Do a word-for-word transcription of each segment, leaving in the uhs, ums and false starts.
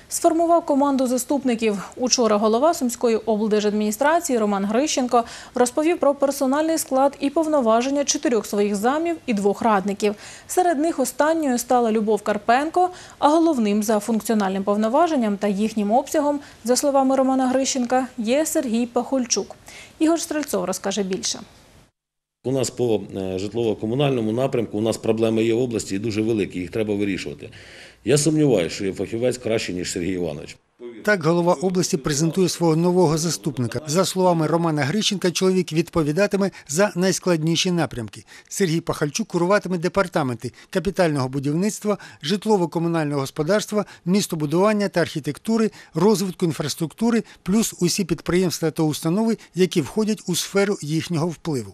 Сформував команду заступників. Учора голова Сумської облдержадміністрації Роман Грищенко розповів про персональний склад і повноваження чотирьох своїх замів і двох радників. Серед них останньою стала Любов Карпенко, а головним за функціональним повноваженням та їхнім обсягом, за словами Романа Грищенка, є Сергій Пахольчук. Ігор Стрельцов розкаже більше. У нас по житлово-комунальному напрямку у нас проблеми є в області і дуже великі, їх треба вирішувати. Я сумніваюся, що є фахівець краще, ніж Сергій Іванович. Так голова області презентує свого нового заступника. За словами Романа Грищенка, чоловік відповідатиме за найскладніші напрямки. Сергій Пахольчук куруватиме департаменти капітального будівництва, житлово-комунального господарства, містобудування та архітектури, розвитку інфраструктури, плюс усі підприємства та установи, які входять у сферу їхнього впливу.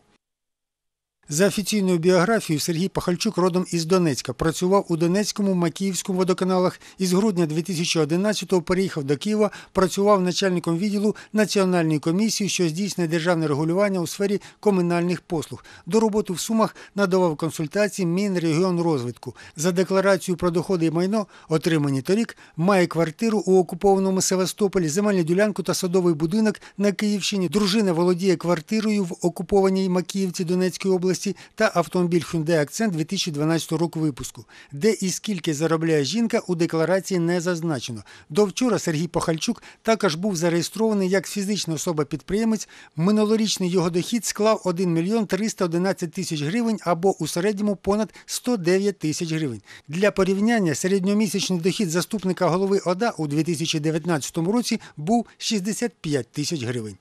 За офіційною біографією Сергій Пахольчук родом із Донецька. Працював у Донецькому, Макіївському водоканалах. Із грудня дві тисячі одинадцятого переїхав до Києва, працював начальником відділу Національної комісії, що здійснює державне регулювання у сфері комунальних послуг. До роботи в Сумах надавав консультації Мінрегіонрозвитку. За декларацією про доходи і майно, отримані торік, має квартиру у окупованому Севастополі, земельну ділянку та садовий будинок на Київщині. Дружина володіє квартирою в окупованій Макіївці Донецької області та автомобіль Hyundai Accent дві тисячі дванадцятого року випуску. Де і скільки заробляє жінка, у декларації не зазначено. До вчора Сергій Пахольчук також був зареєстрований як фізична особа-підприємець. Минулорічний його дохід склав один мільйон триста одинадцять тисяч гривень або у середньому понад сто дев'ять тисяч гривень. Для порівняння, середньомісячний дохід заступника голови ОДА у дві тисячі дев'ятнадцятому році був шістдесят п'ять тисяч гривень.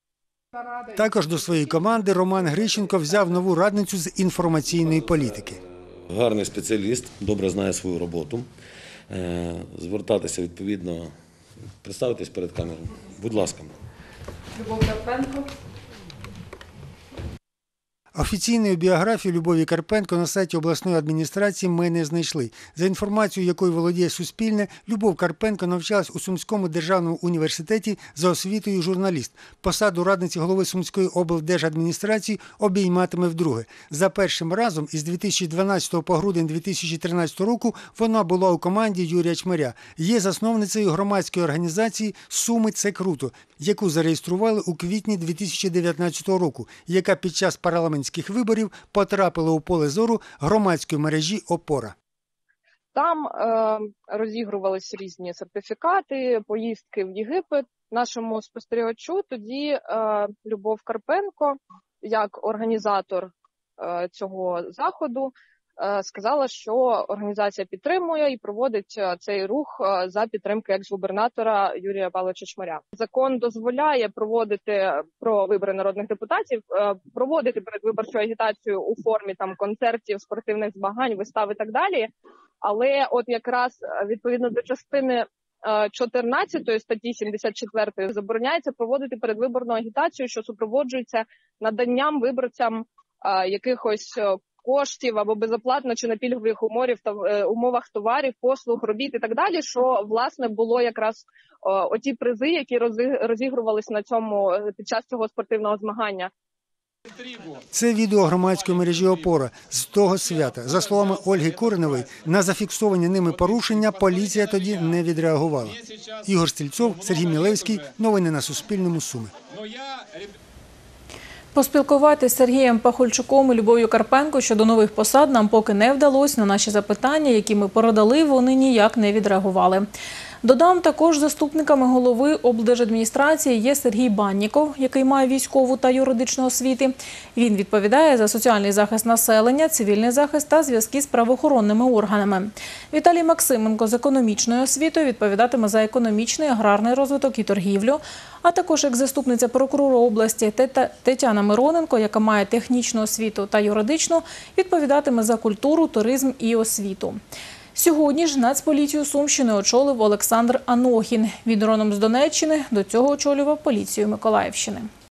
Також до своєї команди Роман Грищенко взяв нову радницю з інформаційної політики. Гарний спеціаліст, добре знає свою роботу. Звертатися відповідно, представитись перед камерою. Будь ласка. Любов Карпенко. Офіційної біографії Любові Карпенко на сайті обласної адміністрації ми не знайшли. За інформацією, якою володіє Суспільне, Любов Карпенко навчалась у Сумському державному університеті за освітою журналіст. Посаду радниці голови Сумської облдержадміністрації обійматиме вдруге. За першим разом із дві тисячі дванадцятого по грудень дві тисячі тринадцятого року вона була у команді Юрія Чмаря. Є засновницею громадської організації «Суми – це круто», яку зареєстрували у квітні дві тисячі дев'ятнадцятого року, яка під час парламентських виборів потрапила у поле зору громадської мережі «Опора». Там е, розігрувалися різні сертифікати, поїздки в Єгипет. Нашому спостерігачу тоді е, Любов Карпенко, як організатор е, цього заходу, е, сказала, що організація підтримує і проводить цей рух за підтримки екс-губернатора Юрія Павловича Чмаря. Закон дозволяє проводити про вибори народних депутатів, е, проводити передвиборчу агітацію у формі там концертів, спортивних змагань, вистав і так далі. Але от якраз відповідно до частини чотирнадцятої статті сімдесят четвертої забороняється проводити передвиборну агітацію, що супроводжується наданням виборцям якихось коштів або безоплатно чи на пільгових умовах, умовах товарів, послуг, робіт і так далі, що, власне, було якраз оті призи, які розігрувалися на цьому під час цього спортивного змагання. Це відео громадської мережі «Опора» з того свята. За словами Ольги Коренової, на зафіксовані ними порушення поліція тоді не відреагувала. Ігор Стрельцов, Сергій Мілевський. Новини на Суспільному. Суми. Поспілкуватися з Сергієм Пахольчуком і Любов'ю Карпенко щодо нових посад нам поки не вдалося. На наші запитання, які ми передали, вони ніяк не відреагували. Додам, також заступниками голови облдержадміністрації є Сергій Банніков, який має військову та юридичну освіти. Він відповідає за соціальний захист населення, цивільний захист та зв'язки з правоохоронними органами. Віталій Максименко з економічною освітою відповідатиме за економічний, аграрний розвиток і торгівлю, а також як заступниця прокурора області Тетяна Мироненко, яка має технічну освіту та юридичну, відповідатиме за культуру, туризм і освіту. Сьогодні ж Нацполіцію Сумщини очолив Олександр Анохін. Він родом з Донеччини, до цього очолював поліцію Миколаївщини.